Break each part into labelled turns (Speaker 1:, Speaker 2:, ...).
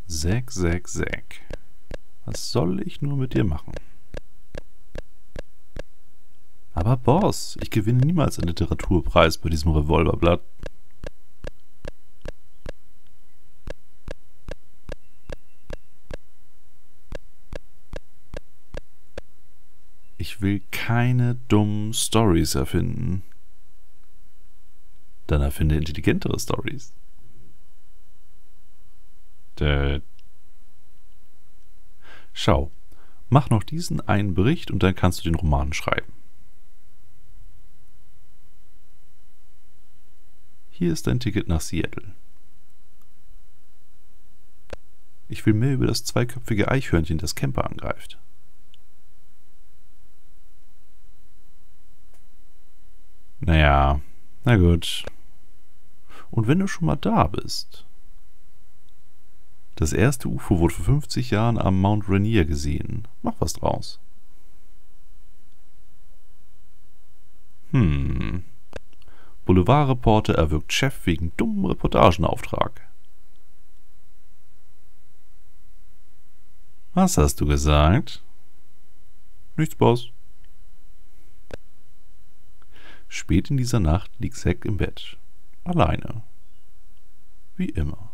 Speaker 1: Zack, Zack, Zack. Was soll ich nur mit dir machen? Aber Boss, ich gewinne niemals einen Literaturpreis bei diesem Revolverblatt. Ich will keine dummen Stories erfinden. Dann erfinde intelligentere Stories. Schau, mach noch diesen einen Bericht und dann kannst du den Roman schreiben. Hier ist dein Ticket nach Seattle. Ich will mehr über das zweiköpfige Eichhörnchen, das Camper angreift. Naja, na gut. Und wenn du schon mal da bist. Das erste UFO wurde vor 50 Jahren am Mount Rainier gesehen. Mach was draus. Boulevardreporter erwirkt Chef wegen dummem Reportagenauftrag. Was hast du gesagt? Nichts, Boss. Spät in dieser Nacht liegt Zack im Bett. Alleine. Wie immer.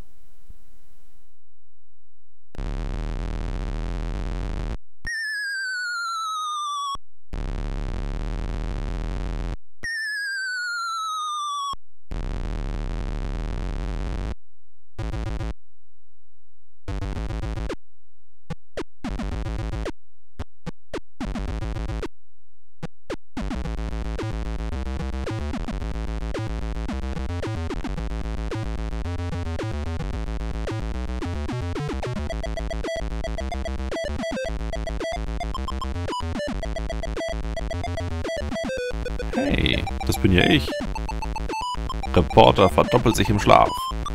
Speaker 1: Hey, das bin ja ich. Reporter verdoppelt sich im Schlaf.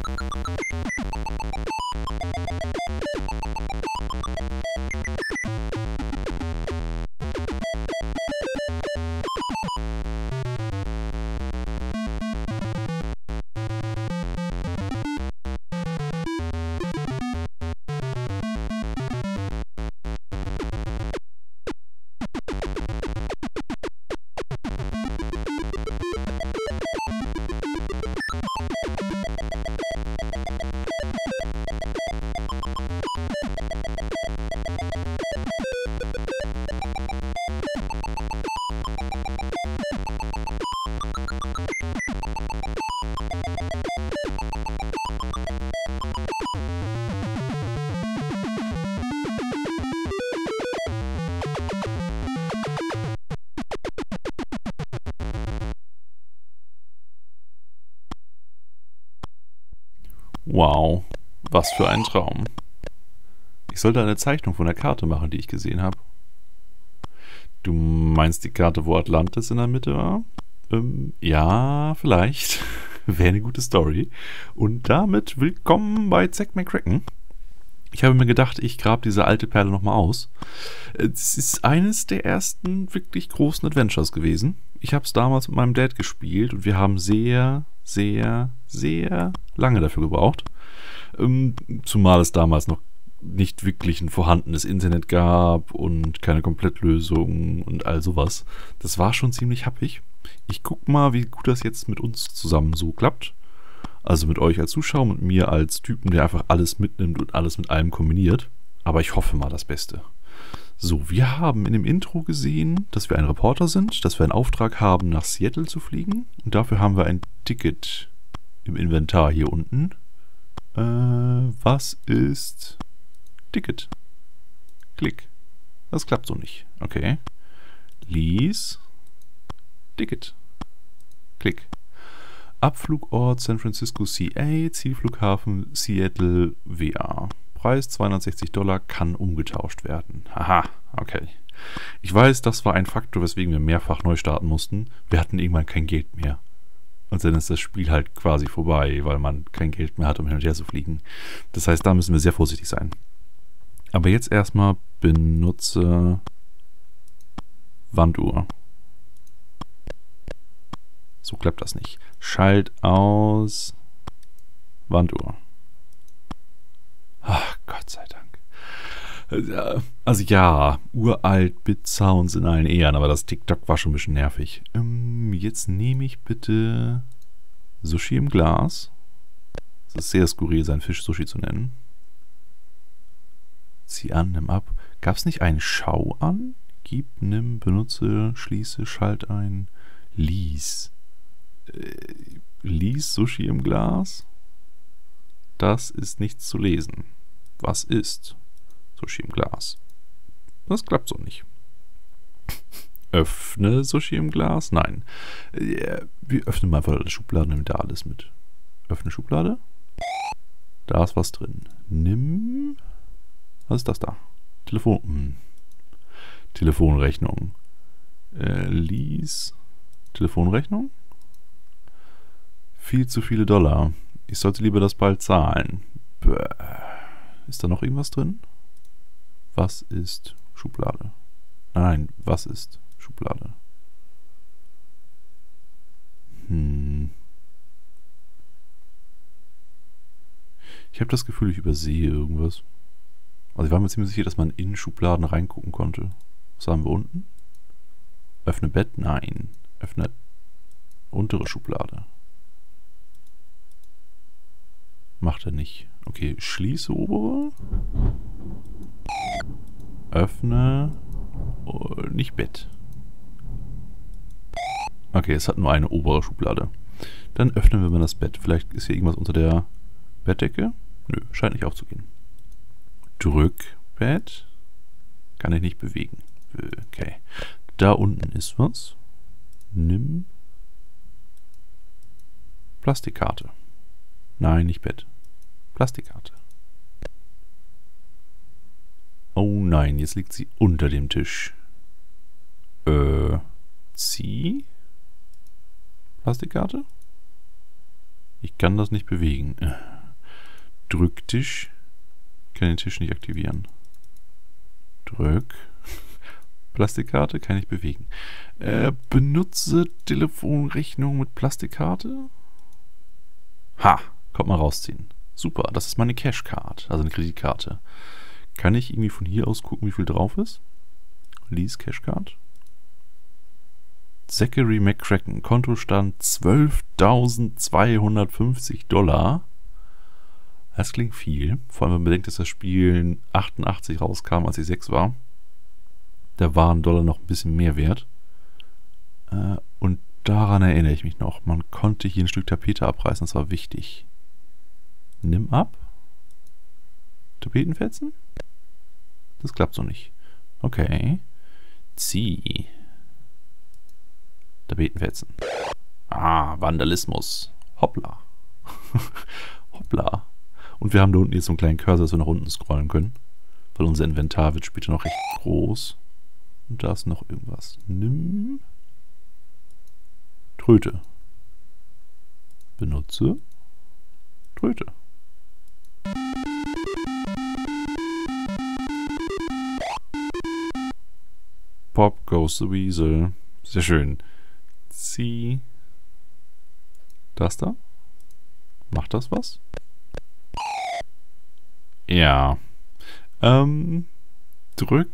Speaker 1: Wow, was für ein Traum. Ich sollte eine Zeichnung von der Karte machen, die ich gesehen habe. Du meinst die Karte, wo Atlantis in der Mitte war? Ja, vielleicht. Wäre eine gute Story. Und damit willkommen bei Zack McCracken. Ich habe mir gedacht, ich grabe diese alte Perle nochmal aus. Es ist eines der ersten wirklich großen Adventures gewesen. Ich habe es damals mit meinem Dad gespielt und wir haben sehr, sehr, sehr lange dafür gebraucht. Zumal es damals noch nicht wirklich ein vorhandenes Internet gab und keine Komplettlösung und all sowas. Das war schon ziemlich happig. Ich guck mal, wie gut das jetzt mit uns zusammen so klappt. Also mit euch als Zuschauer und mir als Typen, der einfach alles mitnimmt und alles mit allem kombiniert. Aber ich hoffe mal das Beste. So, wir haben in dem Intro gesehen, dass wir ein Reporter sind, dass wir einen Auftrag haben, nach Seattle zu fliegen. Und dafür haben wir ein Ticket im Inventar hier unten. Was ist Ticket? Klick. Das klappt so nicht. Okay. Lease. Ticket. Klick. Abflugort San Francisco CA, Zielflughafen Seattle WA. Preis $260, kann umgetauscht werden. Haha, okay. Ich weiß, das war ein Faktor, weswegen wir mehrfach neu starten mussten. Wir hatten irgendwann kein Geld mehr. Und dann ist das Spiel halt quasi vorbei, weil man kein Geld mehr hat, um hin und her zu fliegen. Das heißt, da müssen wir sehr vorsichtig sein. Aber jetzt erstmal benutze Wanduhr. So klappt das nicht. Schalt aus Wanduhr. Ach Gott. Also ja, uralt, Bit-Sounds in allen Ehren, aber das TikTok war schon ein bisschen nervig. Jetzt nehme ich bitte Sushi im Glas. Es ist sehr skurril, seinen Fisch Sushi zu nennen. Zieh an, nimm ab. Gab es nicht einen Schau an? Gib, nimm, benutze, schließe, schalt ein. Lies. Lies Sushi im Glas? Das ist nichts zu lesen. Was ist Sushi im Glas? Das klappt so nicht. Öffne Sushi im Glas? Nein. Wir öffnen mal einfach die Schublade, nehmen da alles mit. Öffne Schublade. Da ist was drin. Nimm. Was ist das da? Telefonrechnung. Lies. Telefonrechnung? Viel zu viele $. Ich sollte lieber das bald zahlen. Ist da noch irgendwas drin? Was ist Schublade? Nein, was ist Schublade? Ich habe das Gefühl, ich übersehe irgendwas. Also ich war mir ziemlich sicher, dass man in Schubladen reingucken konnte. Was haben wir unten? Öffne Bett? Nein. Öffne untere Schublade. Macht er nicht. Okay, schließe obere. Öffne. Nicht Bett. Okay, es hat nur eine obere Schublade. Dann öffnen wir mal das Bett. Vielleicht ist hier irgendwas unter der Bettdecke. Nö, scheint nicht aufzugehen. Drück Bett. Kann ich nicht bewegen. Okay. Da unten ist was. Nimm. Plastikkarte. Nein, nicht Bett. Plastikkarte. Oh nein, jetzt liegt sie unter dem Tisch. Zieh. Plastikkarte? Ich kann das nicht bewegen. Drücktisch. Ich kann den Tisch nicht aktivieren. Drück. Plastikkarte kann ich bewegen. Benutze Telefonrechnung mit Plastikkarte. Ha! Kommt mal rausziehen. Super, das ist meine Cashcard, also eine Kreditkarte. Kann ich irgendwie von hier aus gucken, wie viel drauf ist? Lease Cashcard. Zachary McCracken, Kontostand $12.250. Das klingt viel. Vor allem, wenn man bedenkt, dass das Spiel 88 rauskam, als ich 6 war. Da war ein Dollar noch ein bisschen mehr wert. Und daran erinnere ich mich noch. Man konnte hier ein Stück Tapete abreißen, das war wichtig. Nimm ab. Tapetenfetzen? Das klappt so nicht. Okay. Zieh. Tapetenfetzen. Ah, Vandalismus. Hoppla. Hoppla. Und wir haben da unten jetzt so einen kleinen Cursor, dass wir nach unten scrollen können. Weil unser Inventar wird später noch recht groß. Und da ist noch irgendwas. Nimm. Tröte. Benutze. Tröte. Pop goes the Weasel. Sehr schön. Zieh. Das da? Macht das was? Ja. Drück.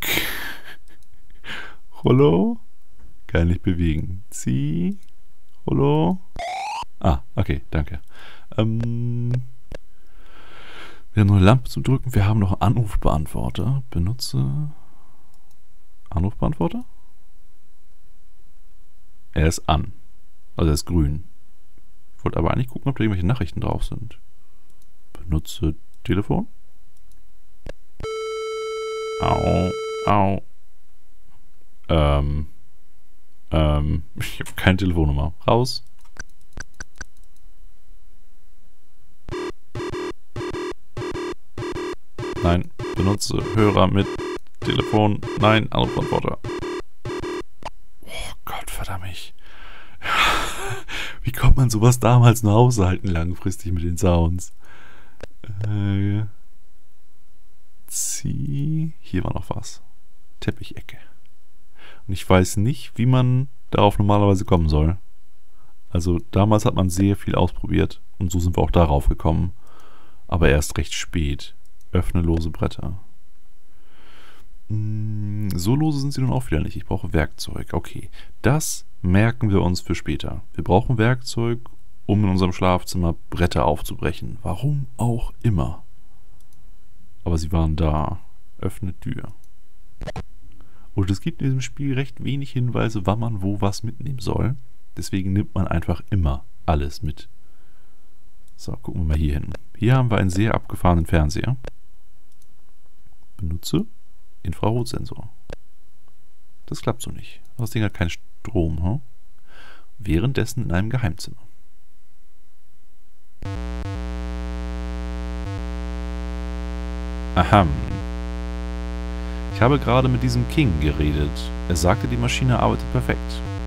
Speaker 1: Rollo. Kann nicht bewegen. Zieh. Rollo. Ah, okay, danke. Wir haben noch eine Lampe zum Drücken. Wir haben noch einen Anrufbeantworter. Benutze. Anrufbeantworter? Er ist an. Also er ist grün. Ich wollte aber eigentlich gucken, ob da irgendwelche Nachrichten drauf sind. Benutze Telefon. Au. Au. Ich habe keine Telefonnummer. Raus. Nein. Benutze Hörer mit Telefon. Nein. Anrufbeantworter. Oh Gott, verdammt. Wie kommt man sowas damals noch aushalten, langfristig mit den Sounds? Zieh. Hier war noch was. Teppichecke. Und ich weiß nicht, wie man darauf normalerweise kommen soll. Also damals hat man sehr viel ausprobiert und so sind wir auch darauf gekommen. Aber erst recht spät. Öffne lose Bretter. So lose sind sie nun auch wieder nicht. Ich brauche Werkzeug. Okay, das merken wir uns für später. Wir brauchen Werkzeug, um in unserem Schlafzimmer Bretter aufzubrechen. Warum auch immer. Aber sie waren da. Öffne Tür. Und es gibt in diesem Spiel recht wenig Hinweise, wann man wo was mitnehmen soll. Deswegen nimmt man einfach immer alles mit. So, gucken wir mal hier hin. Hier haben wir einen sehr abgefahrenen Fernseher. Benutze Infrarotsensor. Das klappt so nicht. Das Ding hat keinen Strom. Hm? Währenddessen in einem Geheimzimmer. Aha. Ich habe gerade mit diesem King geredet. Er sagte, die Maschine arbeitet perfekt.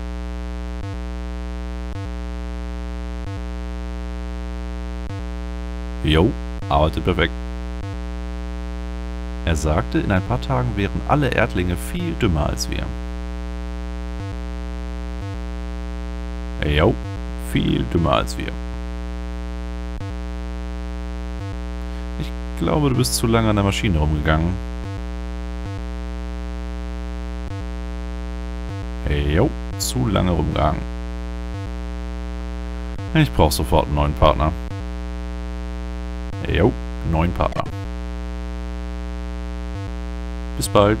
Speaker 1: Jo, arbeitet perfekt. Er sagte, in ein paar Tagen wären alle Erdlinge viel dümmer als wir. Jo, viel dümmer als wir. Ich glaube, du bist zu lange an der Maschine rumgegangen. Jo, zu lange rumgegangen. Ich brauche sofort einen neuen Partner. Jo, neuen Partner. Bis bald.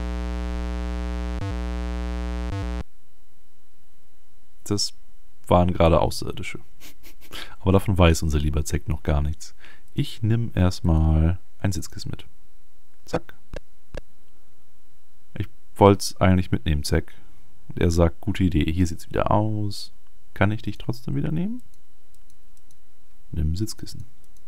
Speaker 1: Das waren gerade Außerirdische. Aber davon weiß unser lieber Zack noch gar nichts. Ich nehme erstmal ein Sitzkissen mit. Zack. Ich wollte es eigentlich mitnehmen, Zack. Und er sagt, gute Idee. Hier sieht es wieder aus. Kann ich dich trotzdem wieder nehmen? Nimm Sitzkissen.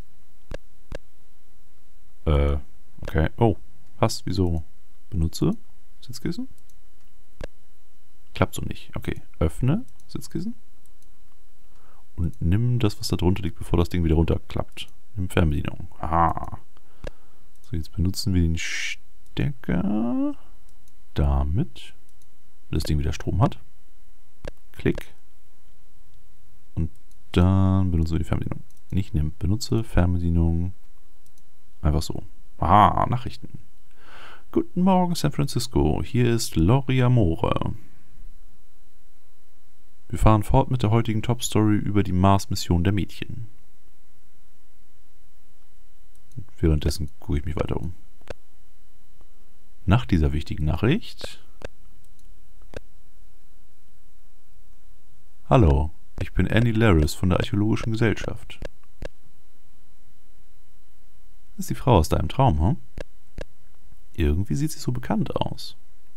Speaker 1: Okay. Oh, passt. Wieso? Benutze Sitzkissen? Klappt so nicht. Okay. Öffne Sitzkissen. Und nimm das, was da drunter liegt, bevor das Ding wieder runterklappt. Nimm Fernbedienung. Aha. So, jetzt benutzen wir den Stecker. Damit. Wenn das Ding wieder Strom hat. Klick. Und dann benutzen wir die Fernbedienung. Nicht nehmen. Benutze Fernbedienung. Einfach so. Aha, Nachrichten. Guten Morgen, San Francisco. Hier ist Lori Amore. Wir fahren fort mit der heutigen Top-Story über die Mars-Mission der Mädchen. Währenddessen gucke ich mich weiter um. Nach dieser wichtigen Nachricht. Hallo, ich bin Annie Laris von der Archäologischen Gesellschaft. Das ist die Frau aus deinem Traum, hm? Irgendwie sieht sie so bekannt aus.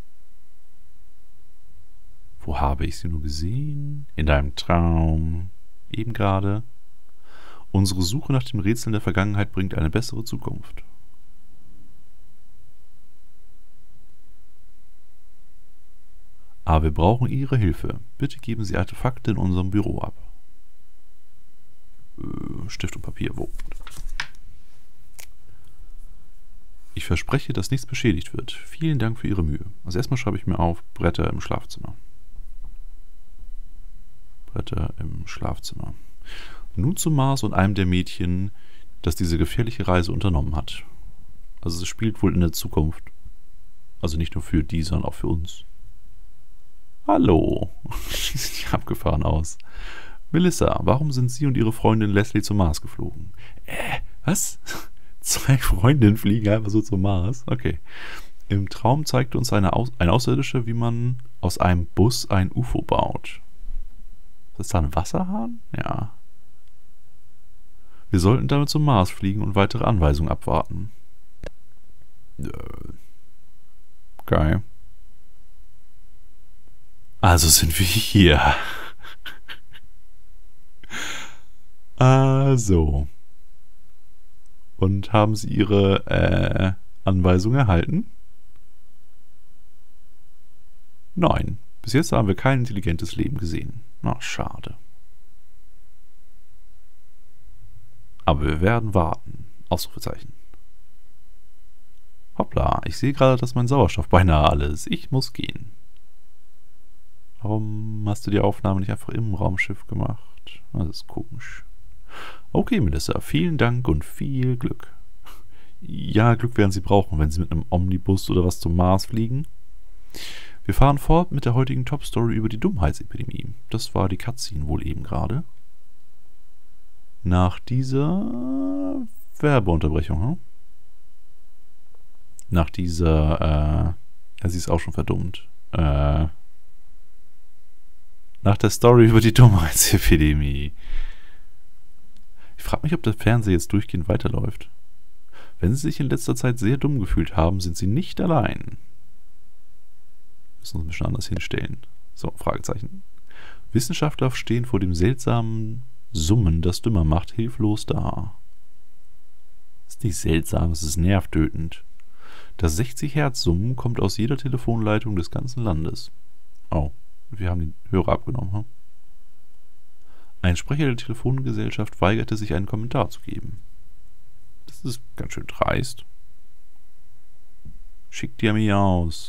Speaker 1: Wo habe ich sie nur gesehen? In deinem Traum. Eben gerade. Unsere Suche nach den Rätseln der Vergangenheit bringt eine bessere Zukunft. Aber wir brauchen Ihre Hilfe. Bitte geben Sie Artefakte in unserem Büro ab. Stift und Papier, wo? Ich verspreche, dass nichts beschädigt wird. Vielen Dank für Ihre Mühe. Also erstmal schreibe ich mir auf Bretter im Schlafzimmer. Bretter im Schlafzimmer. Nun zum Mars und einem der Mädchen, das diese gefährliche Reise unternommen hat. Also es spielt wohl in der Zukunft. Also nicht nur für die, sondern auch für uns. Hallo. Sieht abgefahren aus. Melissa, warum sind Sie und Ihre Freundin Leslie zum Mars geflogen? Was? 2 Freundinnen fliegen einfach so zum Mars? Okay. Im Traum zeigte uns ein Außerirdischer, wie man aus einem Bus ein UFO baut. Ist das da ein Wasserhahn? Ja. Wir sollten damit zum Mars fliegen und weitere Anweisungen abwarten. Okay. Also sind wir hier. Also. Und haben Sie Ihre Anweisung erhalten? Nein. Bis jetzt haben wir kein intelligentes Leben gesehen. Na, schade. Aber wir werden warten. Ausrufezeichen. Hoppla, ich sehe gerade, dass mein Sauerstoff beinahe alle ist. Ich muss gehen. Warum hast du die Aufnahme nicht einfach im Raumschiff gemacht? Das ist komisch. Okay, Melissa, vielen Dank und viel Glück. Ja, Glück werden Sie brauchen, wenn Sie mit einem Omnibus oder was zum Mars fliegen. Wir fahren fort mit der heutigen Top-Story über die Dummheitsepidemie. Das war die Cutscene wohl eben gerade. Nach dieser Werbeunterbrechung, hm? Nach dieser, ja, sie ist auch schon verdummt. Nach der Story über die Dummheitsepidemie. Ich frage mich, ob der Fernseher jetzt durchgehend weiterläuft. Wenn Sie sich in letzter Zeit sehr dumm gefühlt haben, sind Sie nicht allein. Müssen uns ein bisschen anders hinstellen. So, Fragezeichen. Wissenschaftler stehen vor dem seltsamen Summen, das dümmer macht, hilflos da. Das ist nicht seltsam, es ist nervtötend. Das 60-Hertz-Summen kommt aus jeder Telefonleitung des ganzen Landes. Oh, wir haben den Hörer abgenommen, hm? Ein Sprecher der Telefongesellschaft weigerte sich, einen Kommentar zu geben. Das ist ganz schön dreist. Schickt ihr mich aus.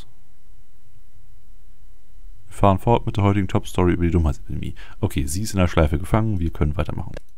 Speaker 1: Wir fahren fort mit der heutigen Top-Story über die Dummheitsepidemie. Okay, sie ist in der Schleife gefangen, wir können weitermachen.